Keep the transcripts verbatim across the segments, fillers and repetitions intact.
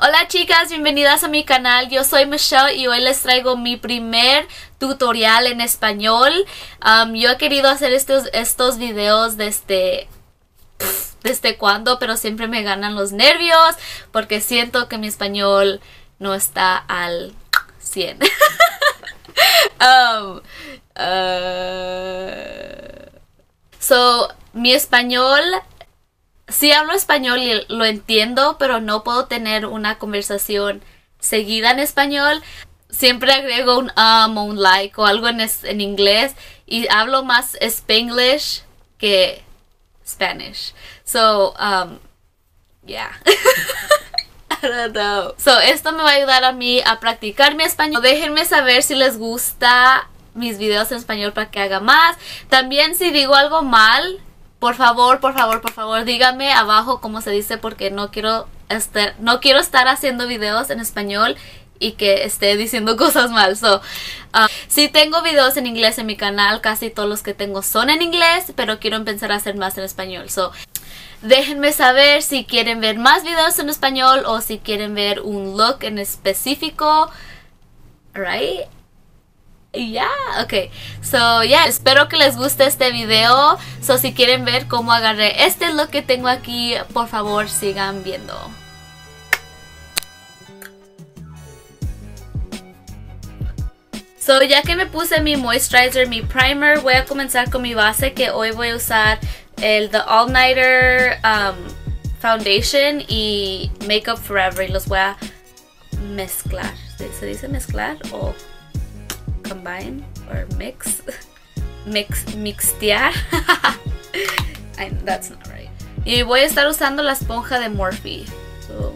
Hola chicas, bienvenidas a mi canal. Yo soy Michelle y hoy les traigo mi primer tutorial en español. Um, yo he querido hacer estos, estos videos desde... desde cuando, pero siempre me ganan los nervios porque siento que mi español no está al cien. um, uh, so, mi español... Sí hablo español y lo entiendo, pero no puedo tener una conversación seguida en español. Siempre agrego un um o un like o algo en, es, en inglés y hablo más Spanglish que Spanish. So, um, yeah. I don't know. So, esto me va a ayudar a mí a practicar mi español. Déjenme saber si les gusta mis videos en español para que haga más. También si digo algo mal, Por favor, por favor, por favor, dígame abajo cómo se dice porque no quiero estar, no quiero estar haciendo videos en español y que esté diciendo cosas mal. So, uh, sí tengo videos en inglés en mi canal, casi todos los que tengo son en inglés, pero quiero empezar a hacer más en español. So, déjenme saber si quieren ver más videos en español o si quieren ver un look en específico. Right? Ya, yeah, ok, so ya, yeah, espero que les guste este video. So si quieren ver cómo agarré este look que tengo aquí, por favor sigan viendo. So ya que me puse mi moisturizer, mi primer, voy a comenzar con mi base, que hoy voy a usar el The All Nighter um, Foundation y Makeup Forever, y los voy a mezclar. ¿Se dice mezclar o combine or mix? Mix, mixtear. I, that's not right. Y voy a estar usando la esponja de Morphe. So,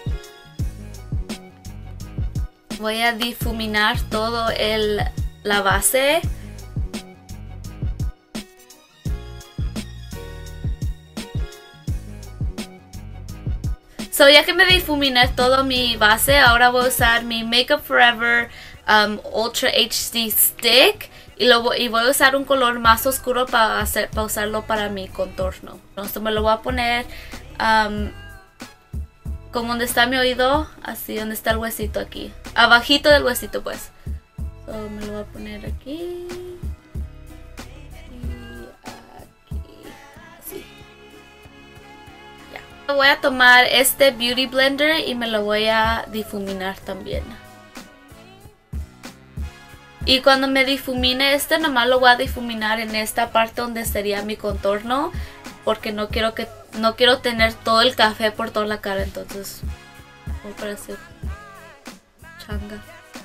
voy a difuminar todo el la base. So ya que me difuminé todo mi base, ahora voy a usar mi Makeup Forever Um, Ultra H D Stick y, lo, y voy a usar un color más oscuro para, hacer, para usarlo para mi contorno. Entonces me lo voy a poner um, como donde está mi oído, así donde está el huesito aquí, abajito del huesito pues. So, me lo voy a poner aquí y aquí, así. Ya. Voy a tomar este Beauty Blender y me lo voy a difuminar también. Y cuando me difumine este, nomás lo voy a difuminar en esta parte donde sería mi contorno, porque no quiero que no quiero tener todo el café por toda la cara, entonces voy a parecer changa.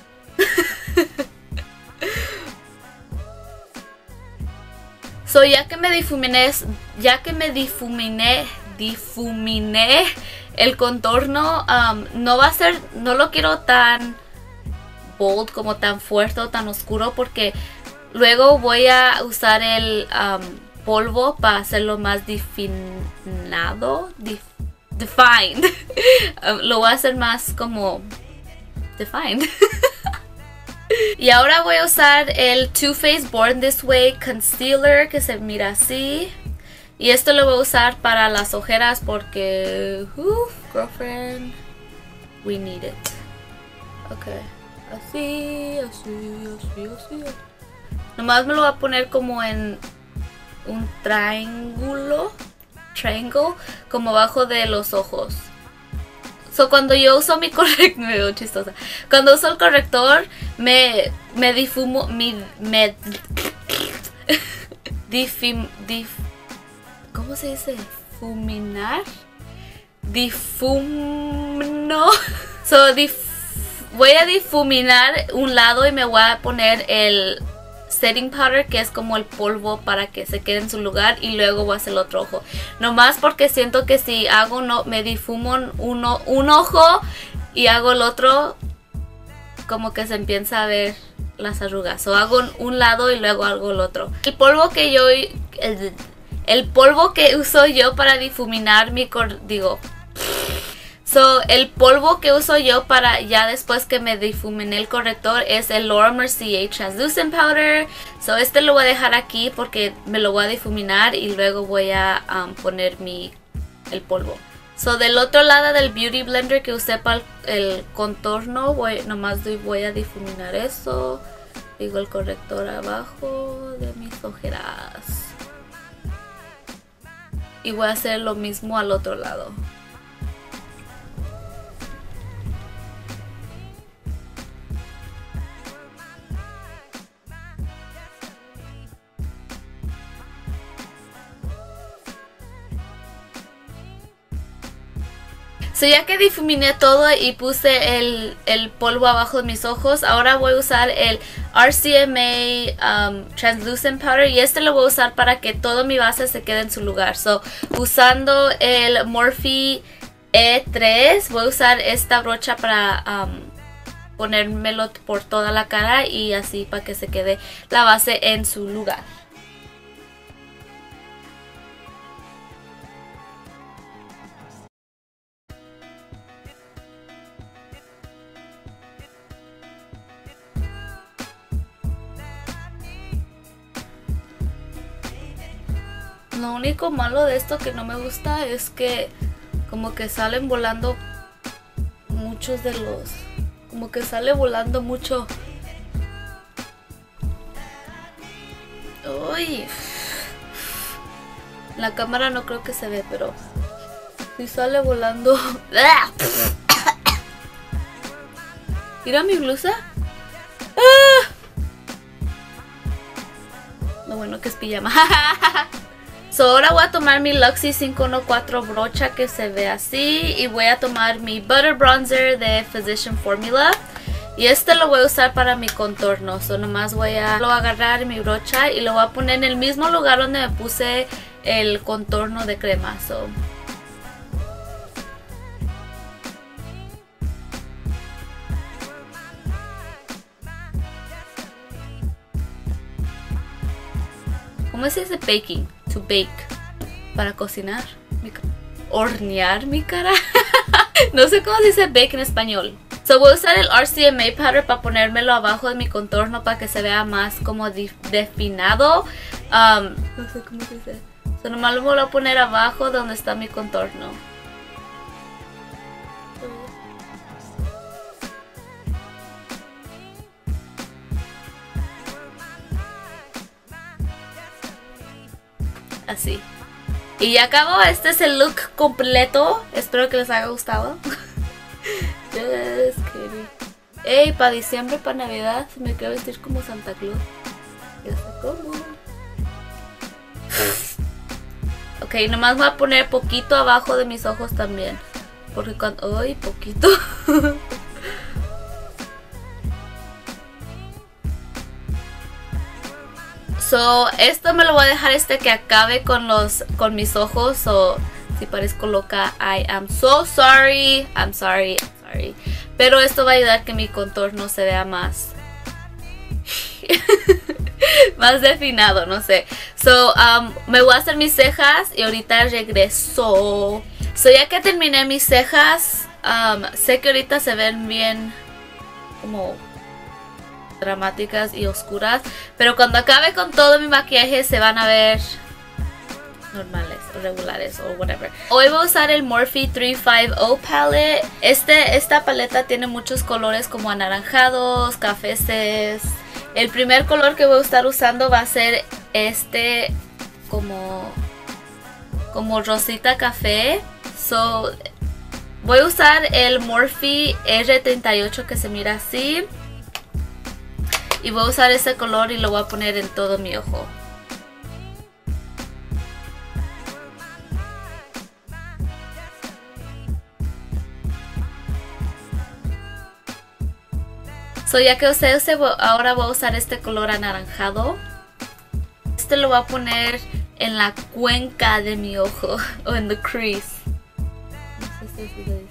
So ya que me difuminé, ya que me difuminé, difuminé el contorno, um, no va a ser, no lo quiero tan bold, como tan fuerte o tan oscuro, porque luego voy a usar el um, polvo para hacerlo más definado, def, defined. um, lo voy a hacer más como defined. Y ahora voy a usar el Too Faced Born This Way Concealer, que se mira así, y esto lo voy a usar para las ojeras porque uh, girlfriend, we need it. Okay. Así, así, así, así. Nomás me lo voy a poner como en un triángulo, triangle, como abajo de los ojos. So cuando yo uso mi corrector, me veo chistosa. Cuando uso el corrector, me, me difumo, mi, me, difim, dif, ¿cómo se dice? Fuminar, difumno. So dif Voy a difuminar un lado y me voy a poner el setting powder, que es como el polvo para que se quede en su lugar, y luego voy a hacer el otro ojo. Nomás porque siento que si hago no, me difumo uno, un ojo y hago el otro, como que se empieza a ver las arrugas. O hago un lado y luego hago el otro. El polvo que yo, el, el polvo que uso yo para difuminar mi cor, digo... So, el polvo que uso yo para ya después que me difuminé el corrector es el Laura Mercier Translucent Powder. So, este lo voy a dejar aquí porque me lo voy a difuminar y luego voy a um, poner mi, el polvo. So del otro lado del Beauty Blender que usé para el, el contorno, voy, nomás voy a difuminar eso. Digo el corrector abajo de mis ojeras. Y voy a hacer lo mismo al otro lado. So ya que difuminé todo y puse el, el polvo abajo de mis ojos, ahora voy a usar el R C M A um, Translucent Powder y este lo voy a usar para que todo mi base se quede en su lugar. So usando el Morphe E tres voy a usar esta brocha para um, ponérmelo por toda la cara y así para que se quede la base en su lugar. Lo único malo de esto que no me gusta es que como que salen volando muchos de los... Como que sale volando mucho. Uy. La cámara no creo que se ve, pero si sale volando. Mira mi blusa. ¡Ah! Lo bueno que es pijama. So ahora voy a tomar mi Luxie cinco uno cuatro brocha que se ve así. Y voy a tomar mi Butter Bronzer de Physician Formula. Y este lo voy a usar para mi contorno. So nomás voy a lo agarrar mi brocha y lo voy a poner en el mismo lugar donde me puse el contorno de crema. So. ¿Cómo se dice baking? To bake. Para cocinar. Mi hornear mi cara. No sé cómo se dice bake en español. So voy a usar el R C M A powder para ponérmelo abajo de mi contorno para que se vea más como definado. Um, no sé cómo se dice. So nomás lo voy a poner abajo donde está mi contorno. Así. Y ya acabó. Este es el look completo. Espero que les haya gustado. Just kidding. Ey, para diciembre, para Navidad, me quiero vestir como Santa Claus. Ya sé cómo. Ok, nomás voy a poner poquito abajo de mis ojos también. Porque cuando... ¡Ay, poquito! So, esto me lo voy a dejar este que acabe con los con mis ojos. So, si parezco loca, I am so sorry. I'm sorry, I'm sorry. Pero esto va a ayudar a que mi contorno se vea más más definado, no sé. So, um, me voy a hacer mis cejas y ahorita regreso. So, ya que terminé mis cejas, um, sé que ahorita se ven bien como dramáticas y oscuras, pero cuando acabe con todo mi maquillaje se van a ver normales o regulares o whatever. Hoy voy a usar el Morphe three fifty palette. Este, esta paleta tiene muchos colores como anaranjados, cafeces. El primer color que voy a estar usando va a ser este como como rosita café. So, voy a usar el Morphe R treinta y ocho que se mira así. Y voy a usar ese color y lo voy a poner en todo mi ojo. So, ya que usé ese, ahora voy a usar este color anaranjado. Este lo voy a poner en la cuenca de mi ojo. O en the crease. No sé si se dice.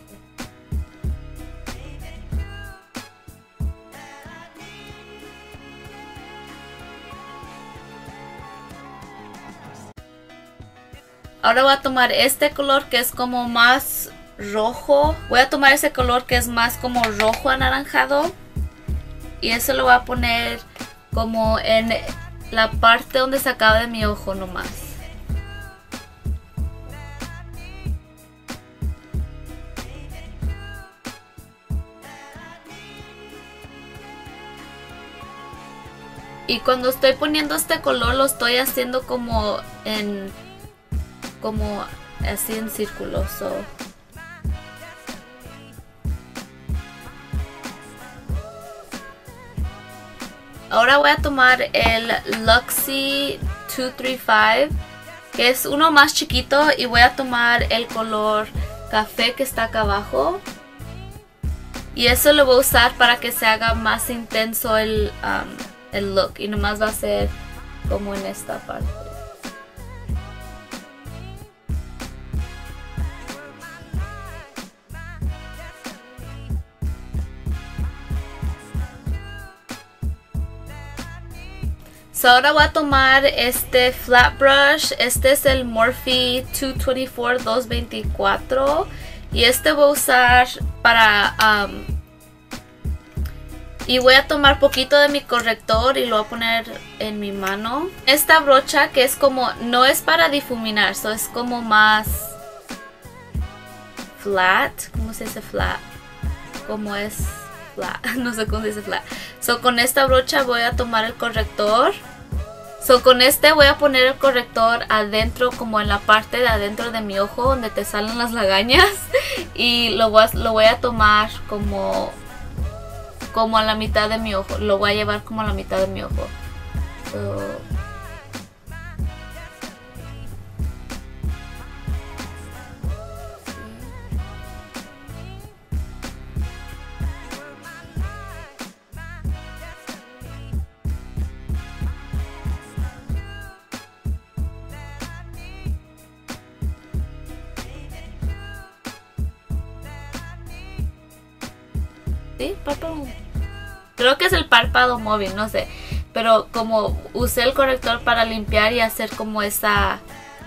Ahora voy a tomar este color que es como más rojo. Voy a tomar ese color que es más como rojo anaranjado. Y eso lo voy a poner como en la parte donde se acaba de mi ojo nomás. Y cuando estoy poniendo este color lo estoy haciendo como en, como así en círculos. So. Ahora voy a tomar el Luxie dos tres cinco, que es uno más chiquito, y voy a tomar el color café que está acá abajo. Y eso lo voy a usar para que se haga más intenso el, um, el look. Y nomás va a ser como en esta parte. So ahora voy a tomar este flat brush. Este es el Morphe doscientos veinticuatro. Y este voy a usar para... Um, y voy a tomar poquito de mi corrector y lo voy a poner en mi mano. Esta brocha que es como... No es para difuminar, so es como más... flat. ¿Cómo se dice flat? Como es flat. No sé cómo se dice flat. So con esta brocha voy a tomar el corrector. So con este voy a poner el corrector adentro, como en la parte de adentro de mi ojo donde te salen las lagañas. Y lo voy a, lo voy a tomar como, como a la mitad de mi ojo. Lo voy a llevar como a la mitad de mi ojo. So, ¿sí? Párpado. Creo que es el párpado móvil, no sé. Pero como usé el corrector para limpiar y hacer como esa...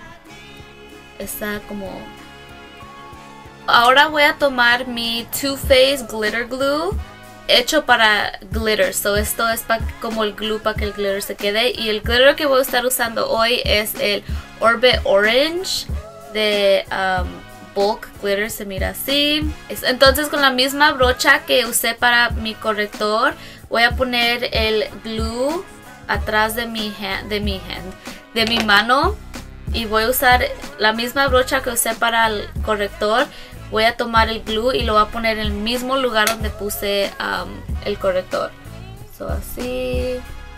Esa como... Ahora voy a tomar mi Too Faced Glitter Glue. Hecho para glitter. So esto es pa, como el glue para que el glitter se quede. Y el glitter que voy a estar usando hoy es el Orbit Orange de... Um, Bulk Glitter, se mira así. Entonces con la misma brocha que usé para mi corrector voy a poner el glue atrás de mi hand, de mi hand, de mi mano, y voy a usar la misma brocha que usé para el corrector. Voy a tomar el glue y lo voy a poner en el mismo lugar donde puse um, el corrector. So así.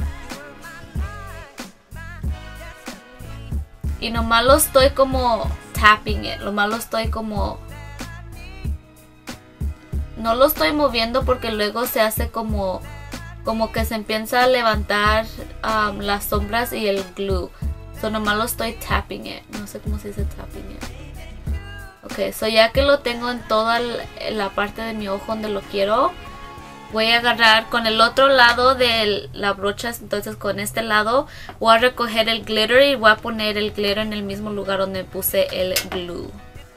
Y nomás lo estoy como tapping it. Lo malo estoy como... No lo estoy moviendo porque luego se hace como... Como que se empieza a levantar um, las sombras y el glue. So nomás lo estoy tapping it. No sé cómo se dice tapping it. Ok, so ya que lo tengo en toda la parte de mi ojo donde lo quiero, voy a agarrar con el otro lado de la brocha. Entonces con este lado voy a recoger el glitter y voy a poner el glitter en el mismo lugar donde puse el glue.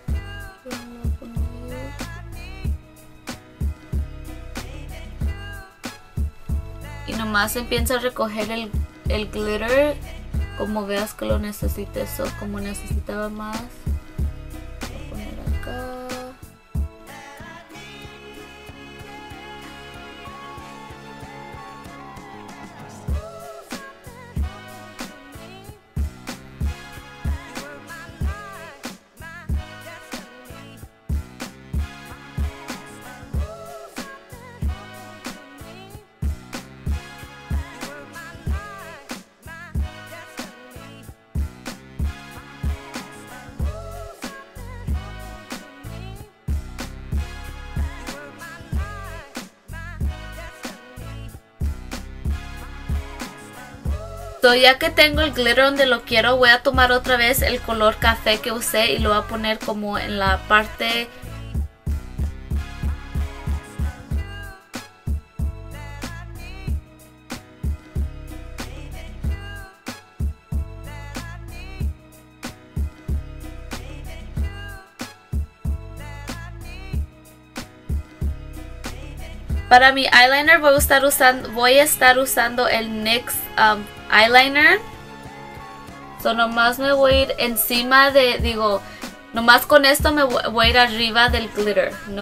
Y nomás empiezo a recoger el, el glitter como veas que lo necesites, o como necesitaba más. Voy a poner acá. So, ya que tengo el glitter donde lo quiero, voy a tomar otra vez el color café que usé y lo voy a poner como en la parte... Para mi eyeliner voy a estar usando, voy a estar usando el N Y X um, eyeliner. So nomás me voy a ir encima de, digo, nomás con esto me voy, voy a ir arriba del glitter, ¿no?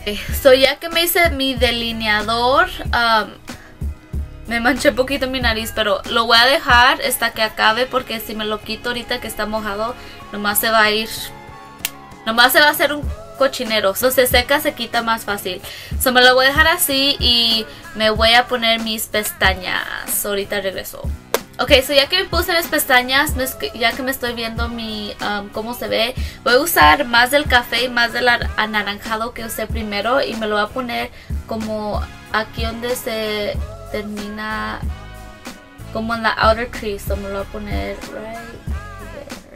So ya que me hice mi delineador, um, me manché un poquito mi nariz, pero lo voy a dejar hasta que acabe porque si me lo quito ahorita que está mojado, nomás se va a ir, nomás se va a hacer un cochinero. So se seca, se quita más fácil. So me lo voy a dejar así y me voy a poner mis pestañas. Ahorita regreso. Ok, so ya que me puse mis pestañas, ya que me estoy viendo mi um, cómo se ve, voy a usar más del café y más del anaranjado que usé primero y me lo voy a poner como aquí donde se termina, como en la outer crease. So me lo voy a poner right there.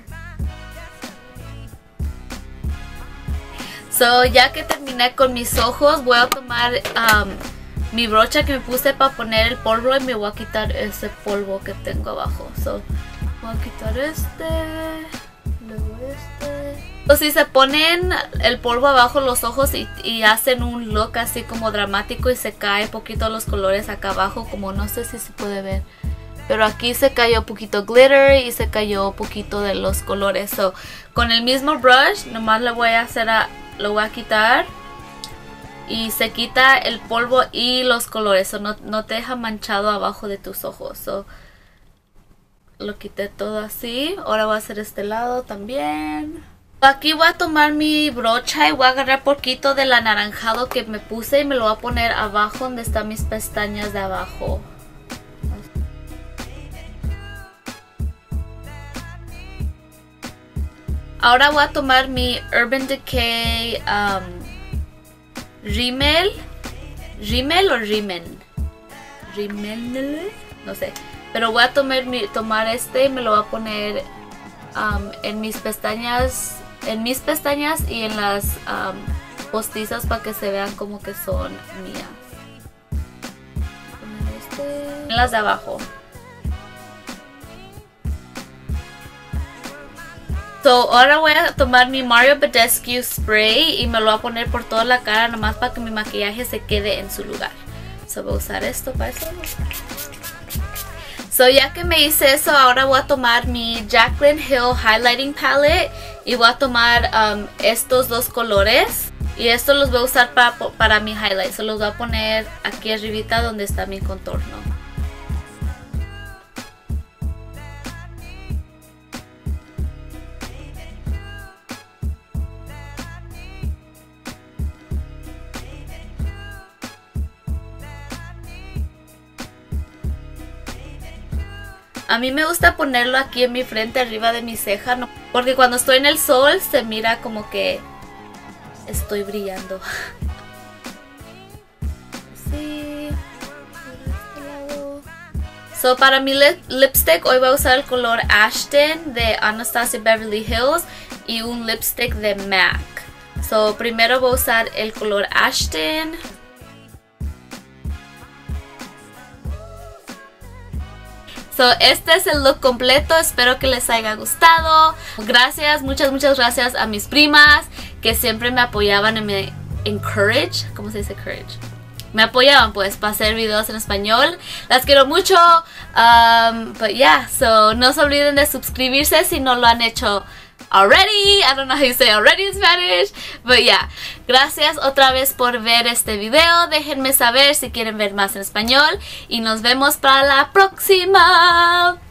So ya que terminé con mis ojos, voy a tomar um, mi brocha que me puse para poner el polvo y me voy a quitar ese polvo que tengo abajo. So, voy a quitar este, luego este. So, si se ponen el polvo abajo los ojos y, y hacen un look así como dramático y se cae poquito los colores acá abajo, como no sé si se puede ver. Pero aquí se cayó poquito glitter y se cayó poquito de los colores. So, con el mismo brush, nomás le voy a hacer a, lo voy a quitar. Y se quita el polvo y los colores. So no, no te deja manchado abajo de tus ojos. So, lo quité todo así. Ahora voy a hacer este lado también. Aquí voy a tomar mi brocha y voy a agarrar poquito del anaranjado que me puse y me lo voy a poner abajo donde están mis pestañas de abajo. Ahora voy a tomar mi Urban Decay um, Rimmel, Rimmel o Rimen, Rimmel, no sé, pero voy a tomar, mi, tomar este y me lo voy a poner um, en mis pestañas, en mis pestañas y en las um, postizas para que se vean como que son mías. Este, en las de abajo. So, ahora voy a tomar mi Mario Badescu Spray y me lo voy a poner por toda la cara nomás para que mi maquillaje se quede en su lugar. So, voy a usar esto para eso. So, ya que me hice eso, ahora voy a tomar mi Jaclyn Hill Highlighting Palette y voy a tomar um, estos dos colores. Y estos los voy a usar para, para mi highlight. So, los voy a poner aquí arribita donde está mi contorno. A mí me gusta ponerlo aquí en mi frente, arriba de mi ceja, ¿no? Porque cuando estoy en el sol se mira como que estoy brillando. Sí. So, para mi lip lipstick hoy voy a usar el color Ashton de Anastasia Beverly Hills y un lipstick de MAC. So, primero voy a usar el color Ashton. So, este es el look completo, espero que les haya gustado. Gracias, muchas, muchas gracias a mis primas que siempre me apoyaban y me encourage, ¿cómo se dice encourage? Me apoyaban pues para hacer videos en español. Las quiero mucho. Um, but yeah, so no se olviden de suscribirse si no lo han hecho already. I don't know how you say already in Spanish. But yeah, gracias otra vez por ver este video. Déjenme saber si quieren ver más en español. Y nos vemos para la próxima.